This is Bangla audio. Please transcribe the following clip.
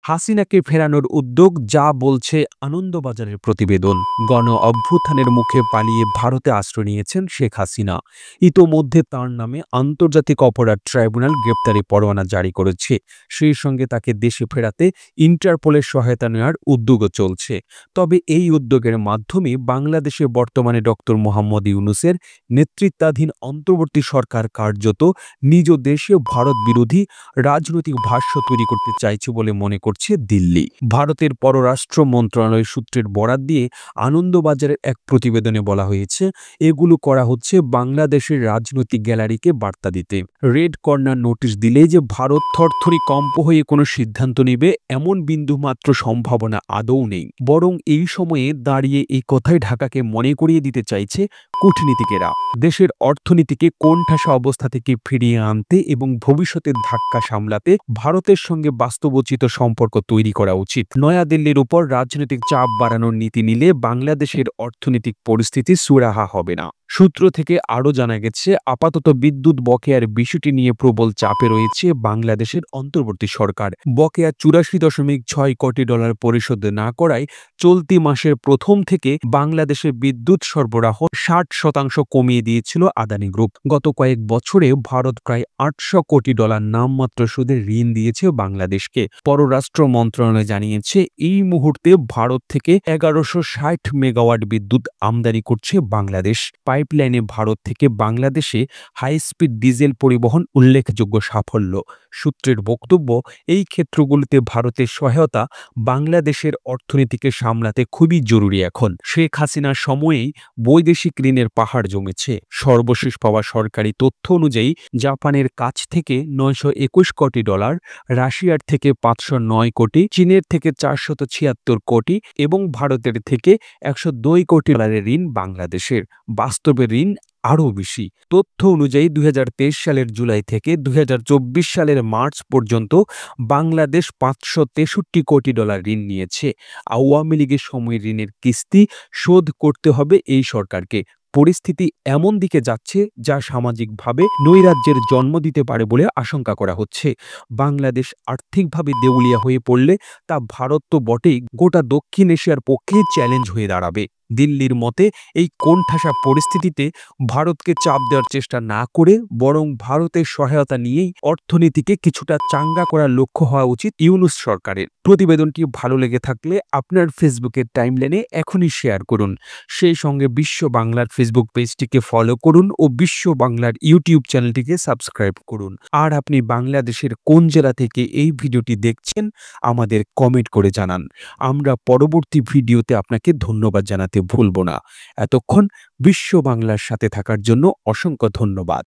হাসিনাকে ফেরানোর উদ্যোগ, যা বলছে আনন্দবাজারের প্রতিবেদন। গণ অভ্যুত্থানের মুখে পালিয়ে ভারতে আশ্রয় নিয়েছেন শেখ হাসিনা। ইতোমধ্যে তার নামে আন্তর্জাতিক অপরাধ ট্রাইব্যুনাল গ্রেপ্তারি পরোয়ানা জারি করেছে। সেই সঙ্গে তাকে দেশে ফেরাতে ইন্টারপোলের সহায়তা নেওয়ার উদ্যোগও চলছে। তবে এই উদ্যোগের মাধ্যমে বাংলাদেশে বর্তমানে ডক্টর মোহাম্মদ ইউনূসের নেতৃত্বাধীন অন্তর্বর্তী সরকার কার্যত নিজ দেশে ভারত বিরোধী রাজনৈতিক ভাষ্য তৈরি করতে চাইছে বলে মনে করছে দিল্লি। ভারতের পররাষ্ট্র মন্ত্রণালয় সূত্রের বরাত দিয়ে আনন্দবাজারের এক প্রতিবেদনে বলা হয়েছে, এগুলো করা হচ্ছে বাংলাদেশের রাজনৈতিক গ্যালারিকে বার্তা দিতে। রেড কর্নার নোটিশ দিলে যে ভারত থরথরি কম্প হয়ে কোনো সিদ্ধান্ত নেবে, এমন বিন্দুমাত্র সম্ভাবনা আদৌ নেই। বরং এই সময়ে দাঁড়িয়ে এই কথাই ঢাকাকে মনে করিয়ে দিতে চাইছে কূটনীতিকেরা, দেশের অর্থনীতিকে কোণঠাসা অবস্থা থেকে ফিরিয়ে আনতে এবং ভবিষ্যতের ধাক্কা সামলাতে ভারতের সঙ্গে বাস্তবোচিত সম্পর্ক তৈরি করা উচিত। নয়াদিল্লির উপর রাজনৈতিক চাপ বাড়ানোর নীতি নিলে বাংলাদেশের অর্থনৈতিক পরিস্থিতি সুরাহা হবে না। সূত্র থেকে আরও জানা গেছে, আপাতত বিদ্যুৎ বকেয়ার বিষয়টি নিয়ে প্রবল চাপে রয়েছে বাংলাদেশের অন্তর্বর্তী সরকার। বকেয়া ৮৪.৬ কোটি ডলার পরিশোধ না করায় চলতি মাসের প্রথম থেকে বাংলাদেশে বিদ্যুৎ সরবরাহ ৬০% কমিয়ে দিয়েছিল আদানি গ্রুপ। গত কয়েক বছরে ভারত প্রায় ৮০০ কোটি ডলার নামমাত্র সুদে ঋণ দিয়েছে বাংলাদেশকে। পররাষ্ট্র মন্ত্রণালয় জানিয়েছে, এই মুহূর্তে ভারত থেকে ১১৬০ মেগাওয়াট বিদ্যুৎ আমদানি করছে বাংলাদেশ। পাইপলাইনে ভারত থেকে বাংলাদেশে হাই স্পিড ডিজেল পরিবহন উল্লেখযোগ্য সাফল্য। সূত্রের বক্তব্য, এই ক্ষেত্রগুলোতে ভারতের সহায়তা বাংলাদেশের অর্থনীতিকে সামলাতে খুবই জরুরি। এখন শেখ হাসিনার সময়েই বৈদেশিক ঋণের পাহাড় জমেছে। সর্বশেষ পাওয়া সরকারি তথ্য অনুযায়ী জাপানের কাছ থেকে ৯২১ কোটি ডলার, রাশিয়ার থেকে ৫০৯ কোটি, চীনের থেকে ৪৭৬ কোটি এবং ভারতের থেকে ১০২ কোটি ডলারের ঋণ বাংলাদেশের। বাস্তবে ঋণ আরও বেশি। তথ্য অনুযায়ী ২০২৩ সালের জুলাই থেকে ২০২৪ সালের মার্চ পর্যন্ত বাংলাদেশ ৫৬৩ কোটি ডলার ঋণ নিয়েছে। আওয়ামী লীগের সময় ঋণের কিস্তি শোধ করতে হবে এই সরকারকে। পরিস্থিতি এমন দিকে যাচ্ছে যা সামাজিকভাবে নৈরাজ্যের জন্ম দিতে পারে বলে আশঙ্কা করা হচ্ছে। বাংলাদেশ আর্থিকভাবে দেউলিয়া হয়ে পড়লে তা ভারত তো বটেই, গোটা দক্ষিণ এশিয়ার পক্ষে চ্যালেঞ্জ হয়ে দাঁড়াবে। দিল্লির মতে এই কোণঠাসা পরিস্থিতিতে ভারতকে চাপ দেওয়ার চেষ্টা না করে বরং ভারতের সহায়তা নিয়েই অর্থনীতিকে কিছুটা চাঙ্গা করার লক্ষ্য হওয়া উচিত ইউনূস সরকারের। প্রতিবেদনটি ভালো লেগে থাকলে আপনার ফেসবুকের টাইমলাইনে এখনই শেয়ার করুন। সেই সঙ্গে বিশ্ব বাংলার ফেসবুক পেজটিকে ফলো করুন ও বিশ্ব বাংলার ইউটিউব চ্যানেলটিকে সাবস্ক্রাইব করুন। আর আপনি বাংলাদেশের কোন জেলা থেকে এই ভিডিওটি দেখছেন আমাদের কমেন্ট করে জানান। আমরা পরবর্তী ভিডিওতে আপনাকে ধন্যবাদ জানাতে ভুলব না। এতক্ষণ বিশ্ব বাংলার সাথে থাকার জন্য অসংখ্য ধন্যবাদ।